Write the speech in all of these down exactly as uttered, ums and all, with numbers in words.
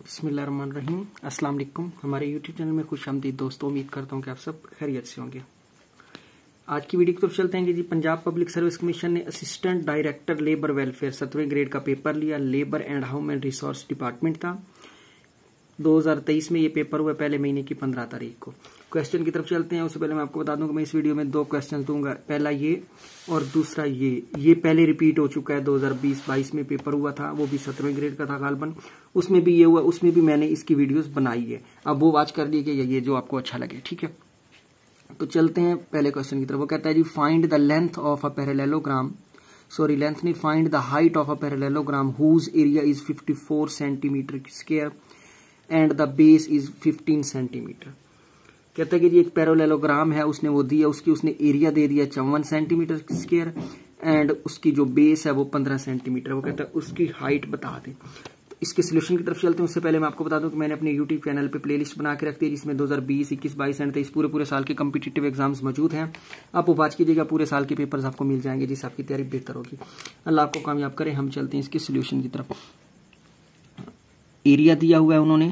बिस्मिल्लाहिर्रहमानिर्रहीम। अस्सलाम वालेकुम। हमारे यूट्यूब चैनल में खुशामदीद दोस्तों। उम्मीद करता हूँ कि आप सब खैरियत से होंगे। आज की वीडियो की तरफ चलते हैं जी। पंजाब पब्लिक सर्विस कमीशन ने असिस्टेंट डायरेक्टर लेबर वेलफेयर सत्रहवें ग्रेड का पेपर लिया। Labour and human resource department था। दो हज़ार तेईस में ये पेपर हुआ, पहले महीने की पंद्रह तारीख को। क्वेश्चन की तरफ चलते हैं। उससे पहले मैं आपको बता दूं कि मैं इस वीडियो में दो क्वेश्चन दूंगा, पहला ये और दूसरा ये। ये पहले रिपीट हो चुका है, दो हज़ार बीस बाईस में पेपर हुआ था, वो भी सत्रहवें ग्रेड का था गालबन। उसमें भी ये हुआ, उसमें भी मैंने इसकी वीडियोस बनाई है। अब वो वाच कर लीजिए, ये जो आपको अच्छा लगे, ठीक है। तो चलते हैं पहले क्वेश्चन की तरफ। वो कहता है जी, find the length of a parallelogram, sorry length नहीं, find the height of a parallelogram whose area is fifty four centimetre square and the base is fifteen centimetre. कहता है कि जी एक पैरेललोग्राम है, उसने वो दिया, उसकी उसने एरिया दे दिया चौवन सेंटीमीटर स्क्वायर एंड उसकी जो बेस है वो पंद्रह सेंटीमीटर। वो कहता है उसकी हाइट बता दे। तो इसके सोल्यूशन की तरफ चलते हैं। उससे पहले मैं आपको बता दूं कि मैंने अपने यूट्यूब चैनल पे प्लेलिस्ट बना के रखती है, जिसमें दो हज़ार बीस, इक्कीस, बाईस एंड तेईस पूरे पूरे साल के कम्पिटिटिव एग्जाम्स मौजूद हैं। आप वो बात कीजिएगा, पूरे साल के पेपर्स आपको मिल जाएंगे, जिससे आपकी तैयारी बेहतर होगी। अल्लाह आपको कामयाब करे। हम चलते हैं इसके सोल्यूशन की तरफ। एरिया दिया हुआ है उन्होंने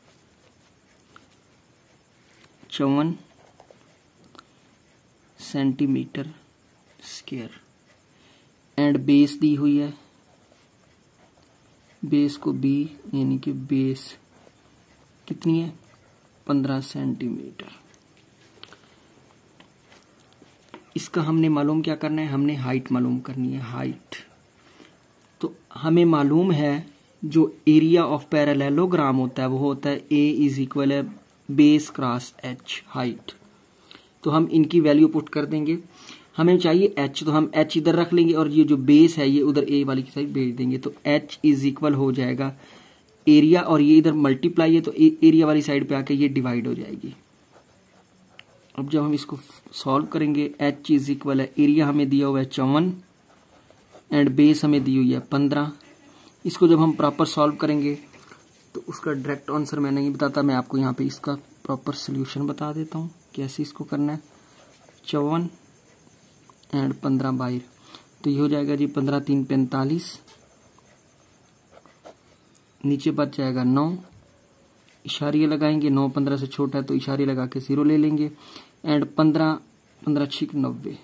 चौवन सेंटीमीटर स्क्वायर एंड बेस दी हुई है, बेस को बी यानी कि बेस कितनी है, पंद्रह सेंटीमीटर। इसका हमने मालूम क्या करना है, हमने हाइट मालूम करनी है, हाइट। तो हमें मालूम है जो एरिया ऑफ पैरेललोग्राम होता है वो होता है ए इज इक्वल है बेस क्रॉस एच, हाइट। तो हम इनकी वैल्यू पुट कर देंगे। हमें चाहिए एच, तो हम एच इधर रख लेंगे और ये जो बेस है ये उधर ए वाली की साइड भेज देंगे। तो एच इज इक्वल हो जाएगा एरिया, और ये इधर मल्टीप्लाई है तो एरिया वाली साइड पे आके ये डिवाइड हो जाएगी। अब जब हम इसको सॉल्व करेंगे, एच इज इक्वल है एरिया हमें दिया हुआ है चौवन एंड बेस हमें दी हुई है पंद्रह। इसको जब हम प्रॉपर सॉल्व करेंगे तो उसका डायरेक्ट आंसर मैं नहीं बताता, मैं आपको यहाँ पे इसका प्रॉपर सोल्यूशन बता देता हूँ कैसे इसको करना है। चौवन एंड पंद्रह बाई, तो ये हो जाएगा जी पंद्रह तीन पैंतालीस, नीचे बच जाएगा नौ। इशारिया लगाएंगे, नौ पंद्रह से छोटा है तो इशारिया लगा के जीरो ले लेंगे एंड पंद्रह पंद्रह छिक नब्बे,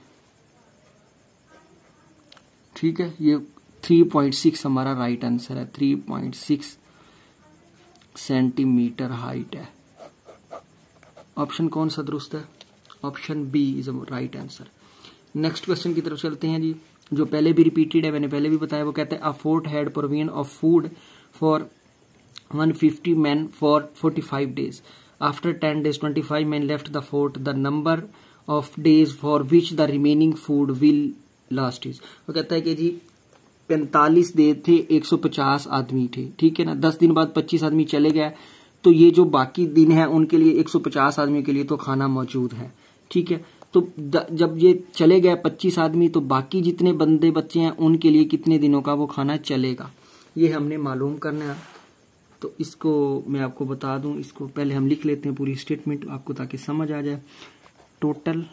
ठीक है। ये थ्री पॉइंट सिक्स हमारा राइट आंसर है। Three point six centimetre height है। ऑप्शन कौन सा दुरुस्त है, option B is right answer. Next question की तरफ चलते हैं जी, जो पहले भी रिपीटेड है, मैंने पहले भी बताया। वो कहते हैं a fort had provision of food for one fifty man for forty five days. After ten days twenty five man left the fort. The number of days for which the remaining food will last is. वो कहता है कि जी पैंतालीस दिन थे, एक सौ पचास आदमी थे, ठीक है ना। दस दिन बाद पच्चीस आदमी चले गए, तो ये जो बाकी दिन है उनके लिए एक सौ पचास आदमी के लिए तो खाना मौजूद है, ठीक है। तो जब ये चले गए पच्चीस आदमी, तो बाकी जितने बंदे बच्चे हैं उनके लिए कितने दिनों का वो खाना चलेगा, ये हमने मालूम करना है। तो इसको मैं आपको बता दूं, इसको पहले हम लिख लेते हैं पूरी स्टेटमेंट आपको ताकि समझ आ जाए। टोटल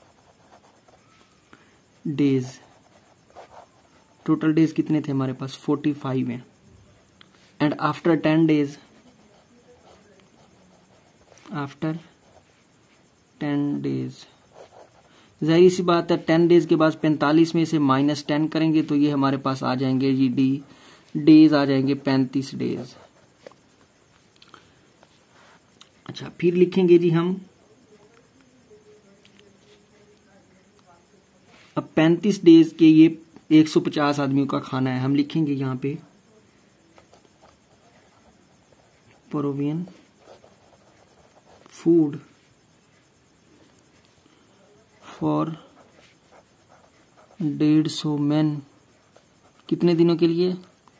डेज, टोटल डेज कितने थे हमारे पास, फोर्टी फाइव है। And after ten days, after ten days, जाहिर सी बात है टेन डेज के बाद पैंतालीस में से माइनस टेन करेंगे तो ये हमारे पास आ जाएंगे जी डी डेज आ जाएंगे पैंतीस डेज। अच्छा, फिर लिखेंगे जी हम, अब पैंतीस डेज के ये एक सौ पचास आदमियों का खाना है। हम लिखेंगे यहाँ पे प्रोविजन फूड फॉर डेढ़ सौ मैन, कितने दिनों के लिए,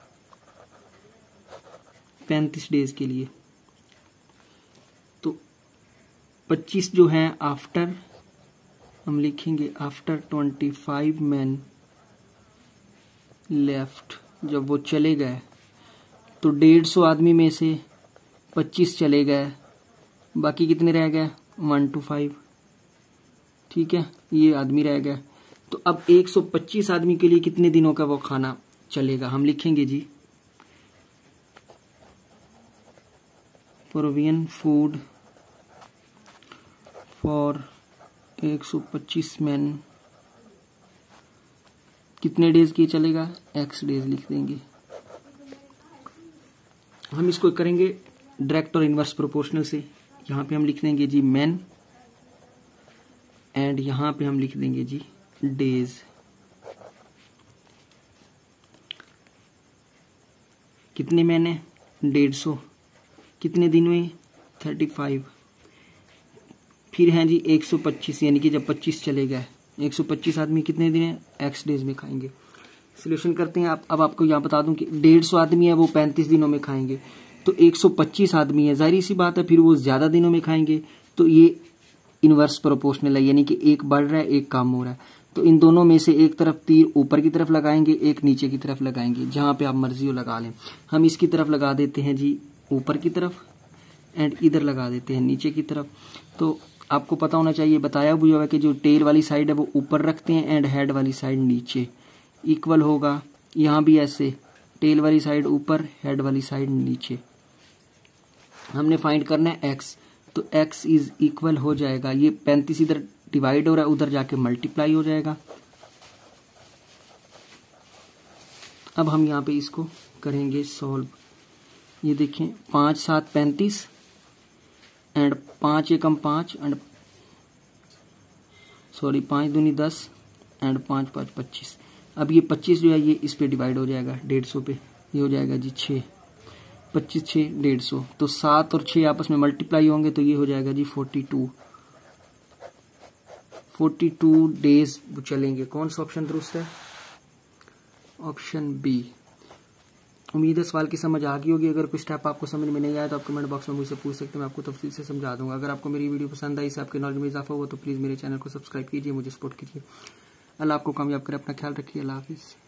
पैंतीस डेज के लिए। तो पच्चीस जो है आफ्टर, हम लिखेंगे after twenty five man left, जब वो चले गए तो डेढ़ सौ आदमी में से पच्चीस चले गए, बाकी कितने रह गए, वन टू फाइव, ठीक है, ये आदमी रह गया। तो अब एक सौ पच्चीस आदमी के लिए कितने दिनों का वो खाना चलेगा, हम लिखेंगे जी प्रोवियन फूड फॉर एक सौ पच्चीस मैन कितने डेज की चलेगा, एक्स डेज लिख देंगे। हम इसको करेंगे डायरेक्ट और इनवर्स प्रोपोर्शनल से। यहाँ पे हम लिख देंगे जी मैन एंड यहाँ पे हम लिख देंगे जी डेज। कितने मैन है, डेढ़ सौ। कितने दिन में, थर्टी फाइव। फिर हैं जी एक सौ पच्चीस, यानी कि जब पच्चीस चलेगा एक सौ पच्चीस आदमी कितने दिन है, एक्स डेज में खाएंगे। सोल्यूशन करते हैं। आप अब आपको यहाँ बता दूं कि डेढ़ सौ आदमी है वो पैंतीस दिनों में खाएंगे, तो एक सौ पच्चीस आदमी है, जाहिर सी बात है फिर वो ज्यादा दिनों में खाएंगे, तो ये इनवर्स प्रोपोर्शनल है, यानी कि एक बढ़ रहा है एक कम हो रहा है। तो इन दोनों में से एक तरफ तीर ऊपर की तरफ लगाएंगे, एक नीचे की तरफ लगाएंगे, जहां पे आप मर्जी हो लगा लें। हम इसकी तरफ लगा देते हैं जी ऊपर की तरफ एंड इधर लगा देते हैं नीचे की तरफ। तो आपको पता होना चाहिए, बताया हुआ है कि जो टेल वाली साइड है वो ऊपर रखते हैं एंड हेड वाली साइड नीचे, इक्वल होगा। यहाँ भी ऐसे टेल वाली साइड ऊपर, हेड वाली साइड नीचे। हमने फाइंड करना है x, तो x इज इक्वल हो जाएगा, ये पैंतीस इधर डिवाइड हो रहा है, उधर जाके मल्टीप्लाई हो जाएगा। अब हम यहाँ पे इसको करेंगे सॉल्व। ये देखें पांच सात पैंतीस एंड पांच एकम पांच एंड सॉरी पांच दूनी दस एंड पांच पांच पच्चीस। अब ये पच्चीस जो है ये इस पे डिवाइड हो जाएगा डेढ़ सौ पे, ये हो जाएगा जी छः, पच्चीस छः डेढ़ सौ। तो सात और छः आपस में मल्टीप्लाई होंगे तो ये हो जाएगा जी forty two. Forty two days चलेंगे। कौन सा ऑप्शन दुरुस्त है, ऑप्शन बी। उम्मीद है सवाल की समझ आ गई होगी। अगर कोई स्टेप आपको समझ में नहीं आया तो आप कमेंट बॉक्स में मुझसे पूछ सकते हैं, मैं आपको तफसील से समझा दूंगा। अगर आपको मेरी वीडियो पसंद आई, इससे आपके नॉलेज में इजाफा हुआ तो प्लीज़ मेरे चैनल को सब्सक्राइब कीजिए, मुझे सपोर्ट कीजिए। अल्लाह आपको कामयाब करे, अपना ख्याल रखिए, अल्लाह हाफिज़।